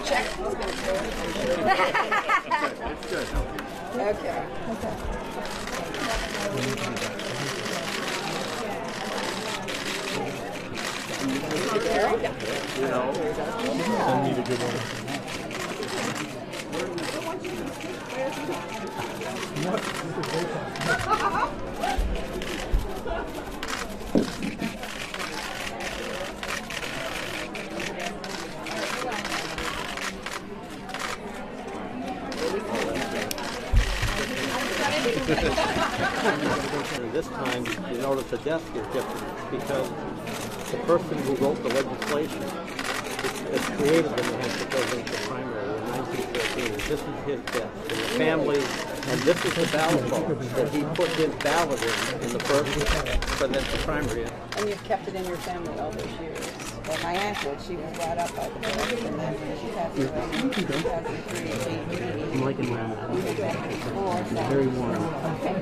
check. It's good. Okay. You know, Send me the good one. This time, you notice the desk is different because the person who wrote the legislation is created in the Hampshire presidential primary in 1913. This is his desk. And the family, and this is the ballot box that he put his ballot in the first presidential primary. And you've kept it in your family all those years. Well, my aunt did. She was brought up by the book, and then she passed away in 2003. I'm liking that. Very warm. Okay.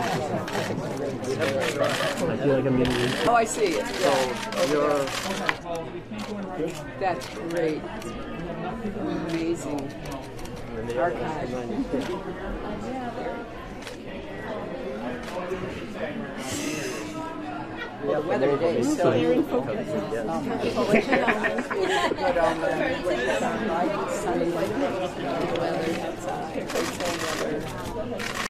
I feel like I'm getting used. Oh, I see it. So you're That's great. Amazing. Archive. Well, the weather today is so good on the sunny weather outside.